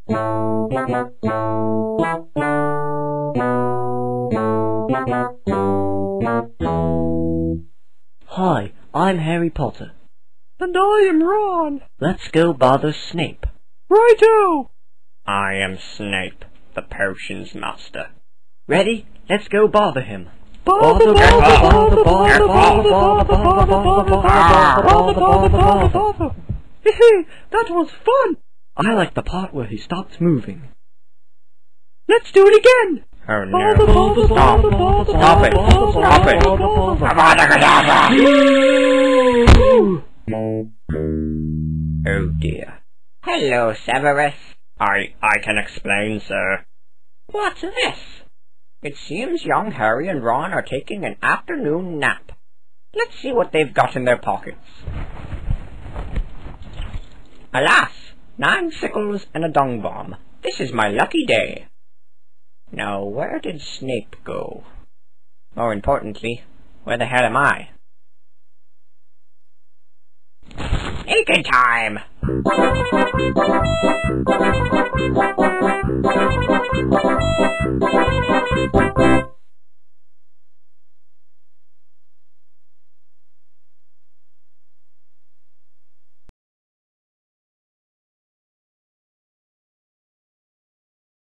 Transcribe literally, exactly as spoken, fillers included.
Hi, I'm Harry Potter. And I am Ron. Let's go bother Snape. Righto! I am Snape, the potions master. Ready? Let's go bother him. Bother, bother, bother, bother, bother, bother, bother, bother, bother, bother. Hey, that was fun. I like the part where he stops moving. Let's do it again. Oh no. Stop. Stop it. Stop it. Oh dear. Hello, Severus. I, I can explain, sir. What's this? It seems young Harry and Ron are taking an afternoon nap. Let's see what they've got in their pockets. Alas, nine sickles and a dung bomb. This is my lucky day. Now, where did Snape go? More importantly, where the hell am I? Naked time!